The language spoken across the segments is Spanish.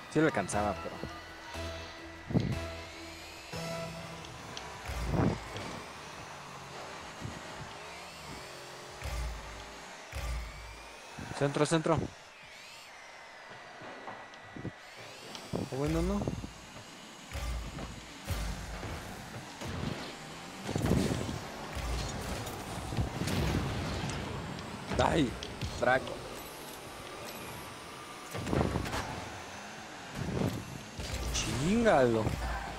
Sí le alcanzaba, pero... Centro, centro. O bueno, no. Ay, Draco. Chingalo.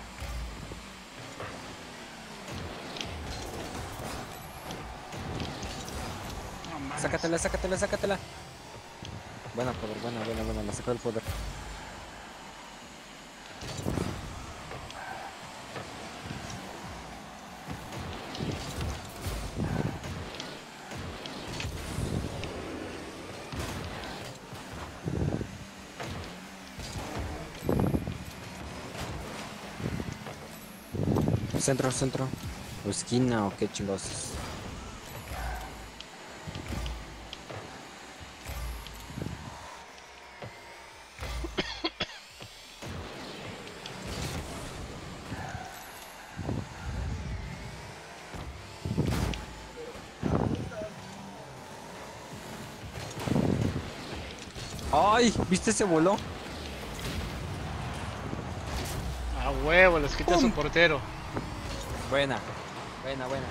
No mames. Sácatela, sácatela, sácatela. Buena, poder, buena, buena, buena. Me sacó el poder. Centro, centro. O esquina o qué chingos. ¡Ay! ¿Viste ese voló? A huevo, les quita su ¡Pum! portero. Buena. Buena, buena.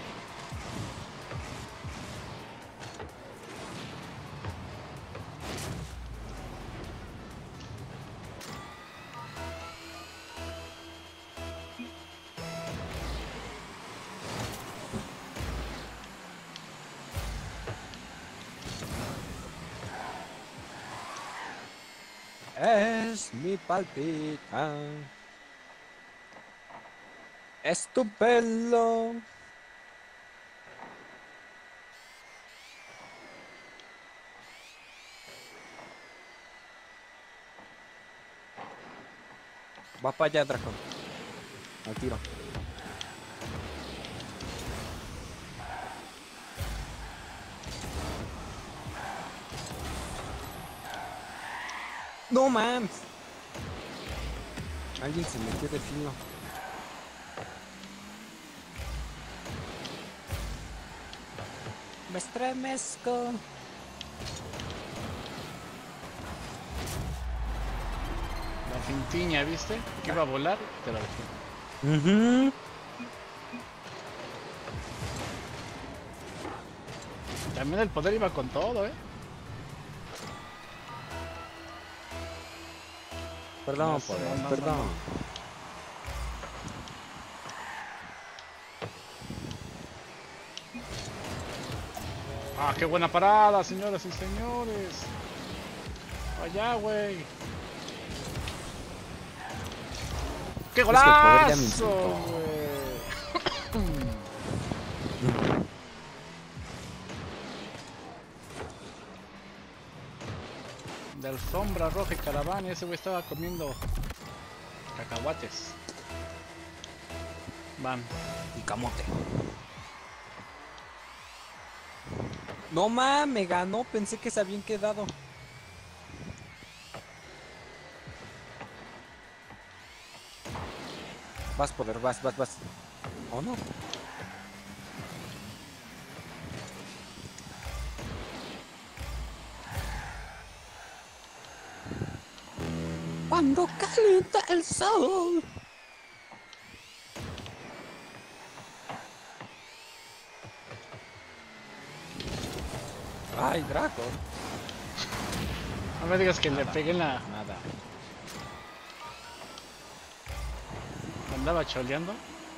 Es mi palpita. Es tu pelo. Va para allá, Draco. Al tiro. No mames. Alguien se metió de filo. Me estremezco. La fintiña, ¿viste? Que iba a volar, te la dejé. Mhm. También el poder iba con todo, ¿eh? Perdón, No, poder, no, no, no. perdón. Ah, qué buena parada, señoras y señores. Allá, güey. ¡Qué Es que el poder ya me golazo, insultó. güey! De alfombra roja y caravana, ese güey estaba comiendo cacahuates. Van. Y camote. No mames, me ganó. Pensé que se habían quedado. Vas, poder, vas, vas, vas. ¿O no? Cuando calienta el sol. Ay, Draco. No me digas que le Nada, pegué en la... nada. Andaba choleando.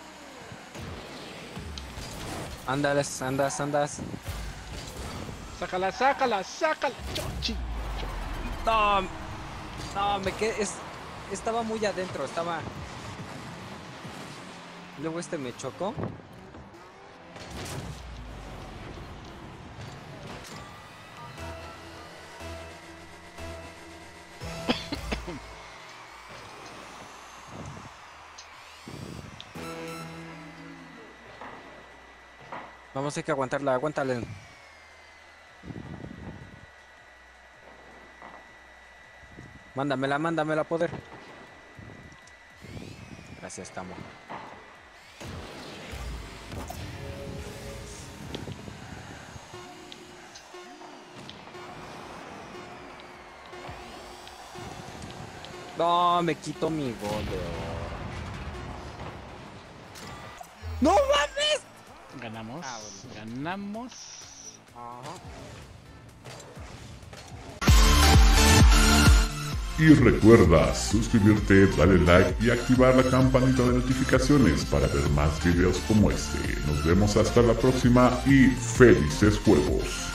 Ándales, andas, andas. Sácala, sácala, sácala. Chochi. No, no, me quedé. Estaba muy adentro, estaba. Luego este me chocó. Vamos a hay que aguantarla, aguántale. Mándamela, poder. Gracias, Tamo. No, me quito mi gol de oro. ¡No mames! Ganamos. Ah, bueno. Ganamos. Ajá. Y recuerda suscribirte, darle like y activar la campanita de notificaciones para ver más videos como este. Nos vemos hasta la próxima y felices juegos.